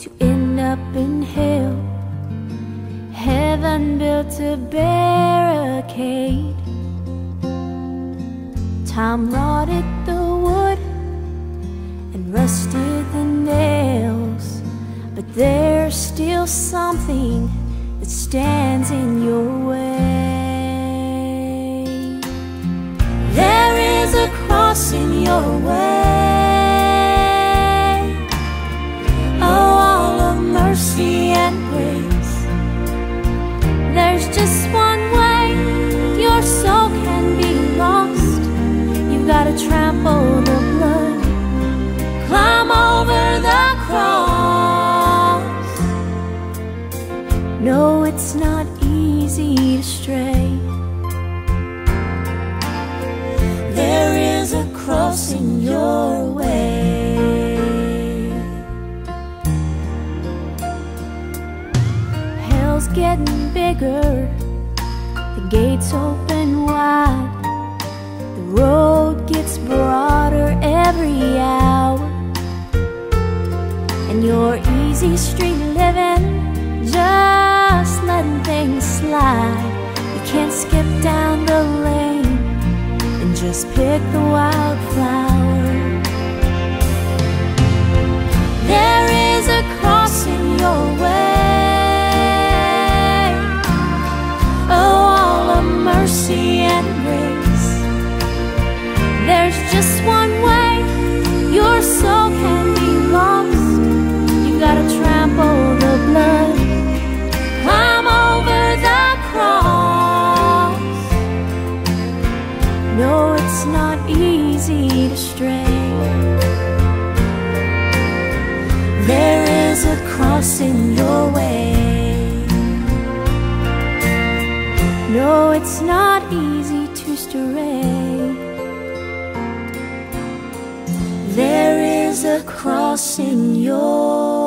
to end up in hell. Heaven built a barricade. Time rotted the wood and rusted the nails, but there's still something that stands in your way. There is a cross in your way, oh, all of mercy and grace. There's just one way your soul can be lost. You've got to trample the blood, climb over the cross. No, it's not easy to stray. There is a cross in your way. Hell's getting bigger, the gates open wide, the road gets broader every hour, and your easy street living, just letting things slide. You can't skip down the lane and just pick the wildflower. There is a cross in your way, oh, all of mercy and grace. There's just one way your soul can be lost. You gotta trample the blood, climb over the cross. No, it's not easy to stray. There is a cross in your way. No, it's not easy to stray. There is a cross in your